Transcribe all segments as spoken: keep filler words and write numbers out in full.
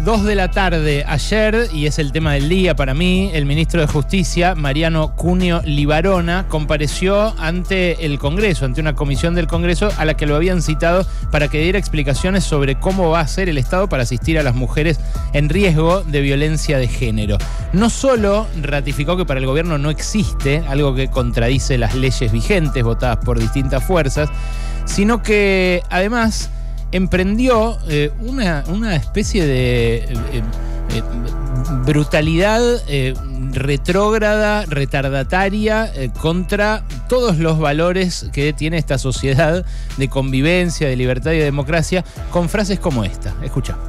dos de la tarde ayer, y es el tema del día para mí, el ministro de Justicia, Mariano Cunio Libarona, compareció ante el Congreso, ante una comisión del Congreso a la que lo habían citado para que diera explicaciones sobre cómo va a ser el Estado para asistir a las mujeres en riesgo de violencia de género. No solo ratificó que para el gobierno no existe, algo que contradice las leyes vigentes votadas por distintas fuerzas, sino que además emprendió eh, una, una especie de eh, eh, brutalidad eh, retrógrada, retardataria eh, contra todos los valores que tiene esta sociedad de convivencia, de libertad y de democracia, con frases como esta. Escucha.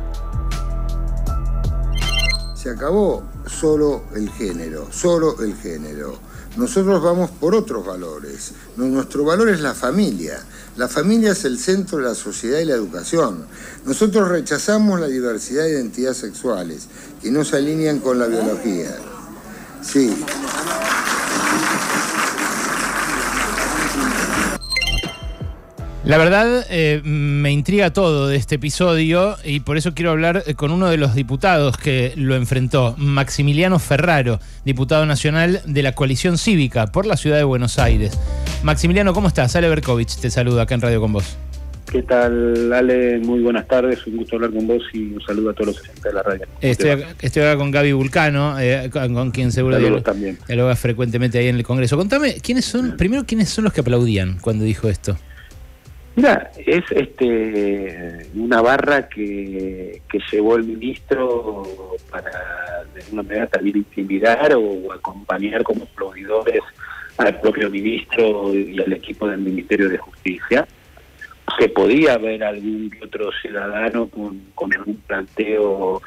Se acabó solo el género, solo el género. Nosotros vamos por otros valores. Nuestro valor es la familia. La familia es el centro de la sociedad y la educación. Nosotros rechazamos la diversidad de identidades sexuales que no se alinean con la biología. Sí. La verdad, eh, me intriga todo de este episodio y por eso quiero hablar con uno de los diputados que lo enfrentó, Maximiliano Ferraro, diputado nacional de la Coalición Cívica por la Ciudad de Buenos Aires. Maximiliano, ¿cómo estás? Ale Berkovich te saluda acá en Radio con vos. ¿Qué tal, Ale? Muy buenas tardes, un gusto hablar con vos y un saludo a todos los oyentes de la radio. Estoy acá, estoy acá con Gaby Vulcano, eh, con, con quien seguro dialoga frecuentemente ahí en el Congreso. Contame, ¿quiénes son, primero, quiénes son los que aplaudían cuando dijo esto? Mira, es este una barra que, que llevó el ministro para de alguna manera también intimidar o acompañar como aplaudidores al propio ministro y al equipo del Ministerio de Justicia. Que podía haber algún otro ciudadano con, con algún planteo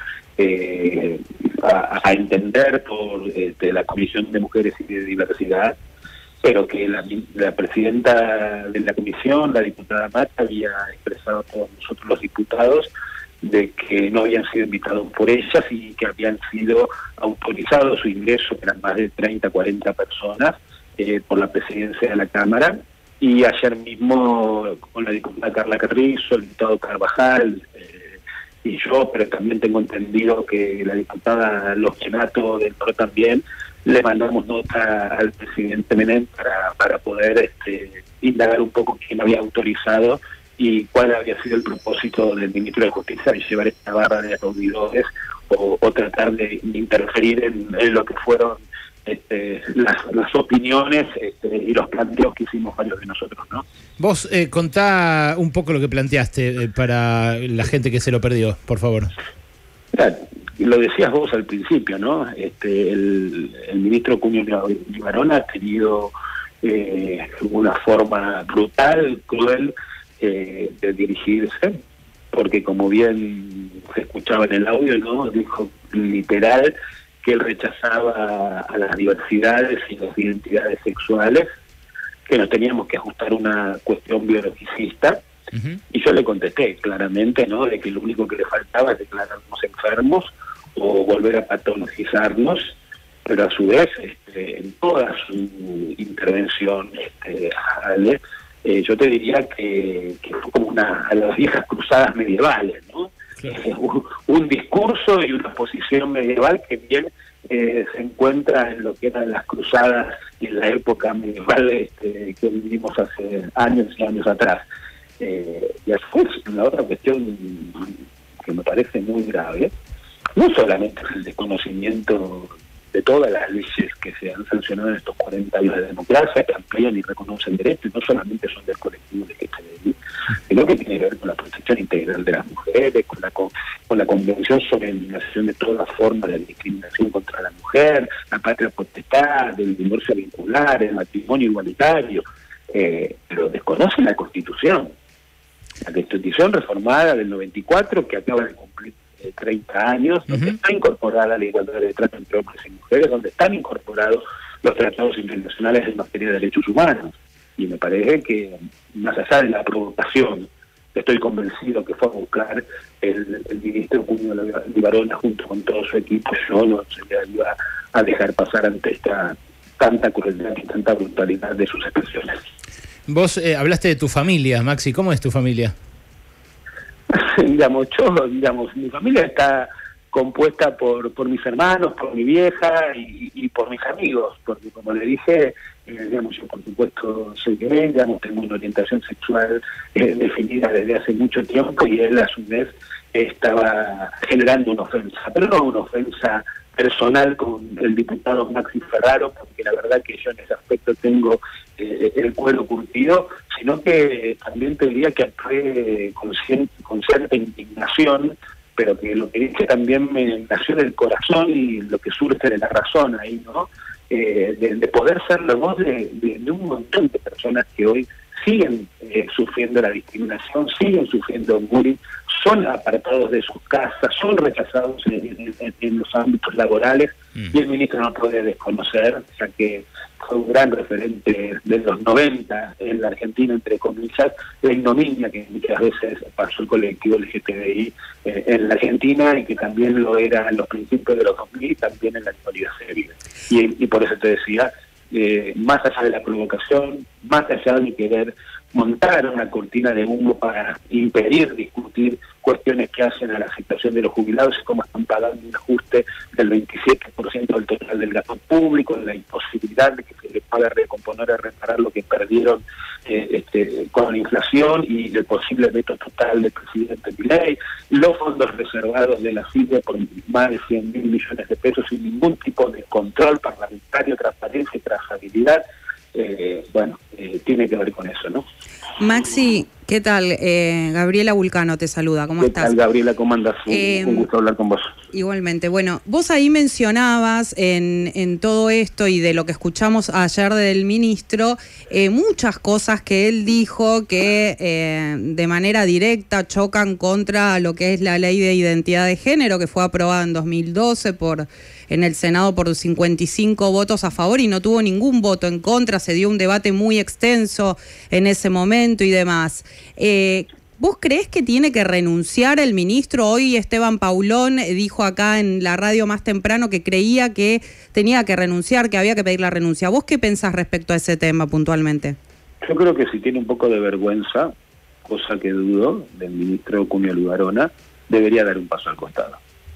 eh, a, a entender por este, la Comisión de Mujeres y de Diversidad, pero que la, la presidenta de la comisión, la diputada Mata, había expresado a todos nosotros los diputados de que no habían sido invitados por ellas y que habían sido autorizados su ingreso, que eran más de treinta, cuarenta personas, eh, por la presidencia de la Cámara. Y ayer mismo con la diputada Carla Carrizo, el diputado Carvajal eh, y yo, pero también tengo entendido que la diputada Losquenato del P R O también, le mandamos nota al presidente Menem para, para poder este, indagar un poco quién había autorizado y cuál había sido el propósito del ministro de Justicia de llevar esta barra de aplaudidores o, o tratar de interferir en, en lo que fueron este, las, las opiniones este, y los planteos que hicimos varios de nosotros, ¿no? Vos eh, contá un poco lo que planteaste eh, para la gente que se lo perdió, por favor. Mirá, lo decías vos al principio, ¿no? Este, el, el ministro Cunio Libarona ha tenido eh, una forma brutal, cruel eh, de dirigirse, porque como bien se escuchaba en el audio, ¿no? Dijo literal que él rechazaba a las diversidades y las identidades sexuales, que nos teníamos que ajustar una cuestión biologicista. Uh-huh. Y yo le contesté claramente, ¿no?, de que lo único que le faltaba es declararnos enfermos o volver a patologizarnos, pero a su vez, este, en toda su intervención, este, Ale, eh, yo te diría que, que fue como una a las viejas cruzadas medievales, ¿no? Claro. Eh, un, un discurso y una posición medieval que bien eh, se encuentra en lo que eran las cruzadas y en la época medieval este, que vivimos hace años y años atrás. Eh, y después, la otra cuestión que me parece muy grave, no solamente es el desconocimiento de todas las leyes que se han sancionado en estos cuarenta años de democracia, que amplían y reconocen derechos, no solamente son del colectivo L G T B I, sino que tiene que ver con la protección integral de las mujeres, con la, con, con la Convención sobre la eliminación de toda forma de discriminación contra la mujer, la patria potestad, el divorcio vincular, el matrimonio igualitario, eh, pero desconocen la Constitución. La Constitución reformada del noventa y cuatro, que acaba de cumplir eh, treinta años, uh-huh. donde está incorporada la igualdad de trato entre hombres y mujeres, donde están incorporados los tratados internacionales en materia de derechos humanos. Y me parece que, más allá de la provocación, estoy convencido que fue a buscar el, el ministro Cunio Libarona junto con todo su equipo, yo no se le iba a dejar pasar ante esta tanta crueldad y tanta brutalidad de sus expresiones. Vos eh, hablaste de tu familia, Maxi. ¿Cómo es tu familia? digamos, yo, digamos, mi familia está compuesta por, por mis hermanos, por mi vieja y, y por mis amigos, porque como le dije, eh, digamos, yo por supuesto soy gay, digamos, tengo una orientación sexual eh, definida desde hace mucho tiempo y él a su vez estaba generando una ofensa, pero no una ofensa personal con el diputado Maxi Ferraro, porque la verdad que yo en ese aspecto tengo eh, el cuero curtido, sino que también te diría que actué con, con cierta indignación, pero que lo que dije también me nació del corazón y lo que surge de la razón ahí, ¿no? Eh, de, de poder ser la voz de, de, de un montón de personas que hoy siguen eh, sufriendo la discriminación, siguen sufriendo bullying, son apartados de sus casas, son rechazados en, en, en los ámbitos laborales, mm. y el ministro no puede desconocer, ya que fue un gran referente de los noventa en la Argentina, entre comillas, la ignominia que muchas veces pasó el colectivo L G T B I eh, en la Argentina y que también lo era en los principios de los dos mil y también en la actualidad se vive. Y, y por eso te decía, Eh, más allá de la provocación, más allá de querer montar una cortina de humo para impedir discutir cuestiones que hacen a la situación de los jubilados y cómo están pagando un ajuste del veintisiete por ciento del total del gasto público, la imposibilidad de que se les pueda recomponer o reparar lo que perdieron eh, este, con la inflación y el posible veto total del presidente Milei, los fondos reservados de la F I D E por más de cien mil millones de pesos sin ningún tipo de control parlamentario, transparencia y trazabilidad. Eh, bueno, eh, tiene que ver con eso, ¿no? Maxi, ¿qué tal? Eh, Gabriela Vulcano te saluda, ¿cómo ¿Qué estás? ¿Qué tal, Gabriela? ¿Cómo andas? Eh, un gusto hablar con vos. Igualmente. Bueno, vos ahí mencionabas en, en todo esto y de lo que escuchamos ayer del ministro, eh, muchas cosas que él dijo que eh, de manera directa chocan contra lo que es la ley de identidad de género, que fue aprobada en dos mil doce por en el Senado por cincuenta y cinco votos a favor y no tuvo ningún voto en contra, se dio un debate muy extenso en ese momento y demás. Eh, ¿Vos creés que tiene que renunciar el ministro? Hoy Esteban Paulón dijo acá en la radio más temprano que creía que tenía que renunciar, que había que pedir la renuncia. ¿Vos qué pensás respecto a ese tema puntualmente? Yo creo que si tiene un poco de vergüenza, cosa que dudo, del ministro Cunio Libarona, debería dar un paso al costado.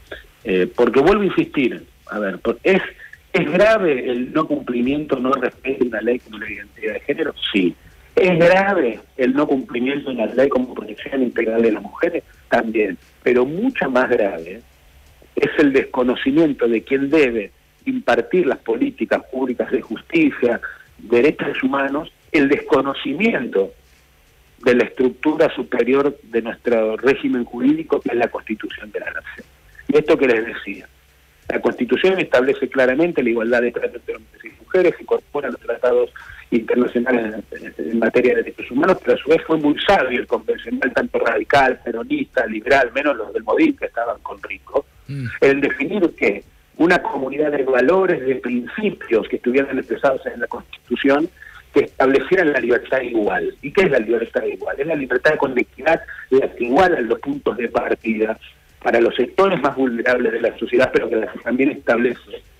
Eh, porque vuelvo a insistir, a ver, ¿es, ¿es grave el no cumplimiento, no respeto de una ley como la identidad de género? Sí. ¿Es grave el no cumplimiento de una ley como protección integral de las mujeres? También. Pero mucho más grave es el desconocimiento de quien debe impartir las políticas públicas de justicia, derechos humanos, el desconocimiento de la estructura superior de nuestro régimen jurídico, que es la Constitución de la Nación. Y esto que les decía, la Constitución establece claramente la igualdad de trato entre hombres y mujeres, incorpora los tratados internacionales en, en materia de derechos humanos, pero a su vez fue muy sabio el convencional, tanto radical, peronista, liberal, menos los del Modín que estaban con Rico, mm. el definir que una comunidad de valores, de principios que estuvieran expresados en la Constitución, que establecieran la libertad igual. ¿Y qué es la libertad igual? Es la libertad con equidad, la que iguala los puntos de partida para los sectores más vulnerables de la sociedad, pero que también establece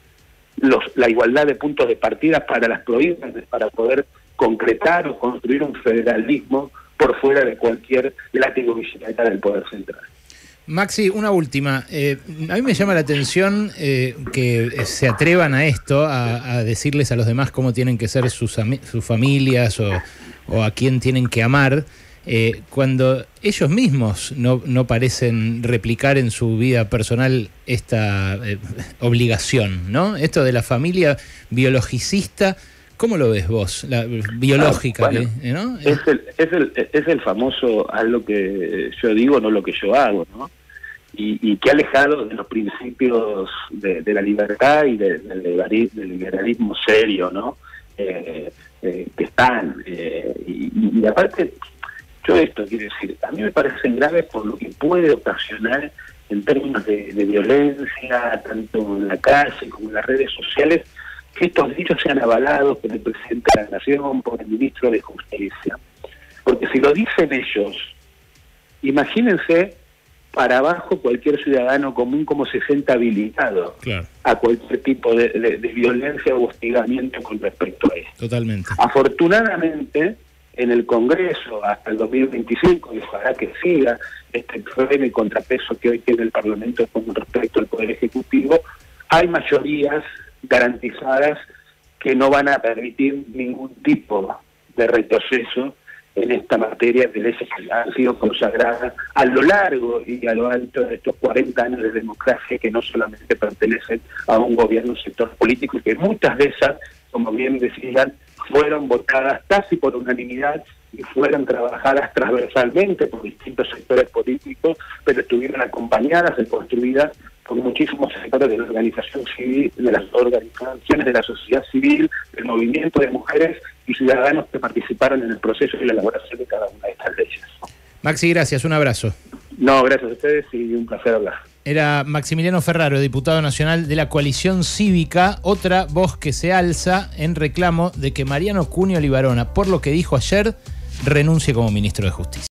los, la igualdad de puntos de partida para las provincias, para poder concretar o construir un federalismo por fuera de cualquier látigo bicicleta del poder central. Maxi, una última. Eh, a mí me llama la atención eh, que se atrevan a esto, a, a decirles a los demás cómo tienen que ser sus, sus familias o, o a quién tienen que amar, eh, cuando ellos mismos no, no parecen replicar en su vida personal esta eh, obligación, ¿no? Esto de la familia biologicista, ¿cómo lo ves vos? La biológica, ah, bueno, que, ¿no? Es el, es, el, es el famoso haz lo que yo digo, no lo que yo hago, ¿no? Y, y que ha alejado de los principios de, de la libertad y de, de, de, del liberalismo serio, ¿no? Eh, eh, que están. Eh, y, y aparte, yo esto quiero decir, a mí me parecen graves por lo que puede ocasionar en términos de, de violencia, tanto en la calle como en las redes sociales, que estos dichos sean avalados por el presidente de la Nación, por el ministro de Justicia. Porque si lo dicen ellos, imagínense para abajo cualquier ciudadano común como se sienta habilitado, claro, a cualquier tipo de, de, de violencia o hostigamiento con respecto a esto. Totalmente. Afortunadamente, en el Congreso, hasta el dos mil veinticinco, y ojalá que siga este freno y contrapeso que hoy tiene el Parlamento con respecto al Ejecutivo, hay mayorías garantizadas que no van a permitir ningún tipo de retroceso en esta materia de leyes que han sido consagradas a lo largo y a lo alto de estos cuarenta años de democracia, que no solamente pertenecen a un gobierno, un sector político, y que muchas de esas, como bien decían, fueron votadas casi por unanimidad y fueron trabajadas transversalmente por distintos sectores políticos, pero estuvieron acompañadas y construidas por muchísimos sectores de la organización civil, de las organizaciones de la sociedad civil, del movimiento de mujeres y ciudadanos que participaron en el proceso y la elaboración de cada una de estas leyes. Maxi, gracias, un abrazo. No, gracias a ustedes y un placer hablar. Era Maximiliano Ferraro, diputado nacional de la Coalición Cívica, otra voz que se alza en reclamo de que Mariano Cunio Libarona, por lo que dijo ayer, renuncie como ministro de Justicia.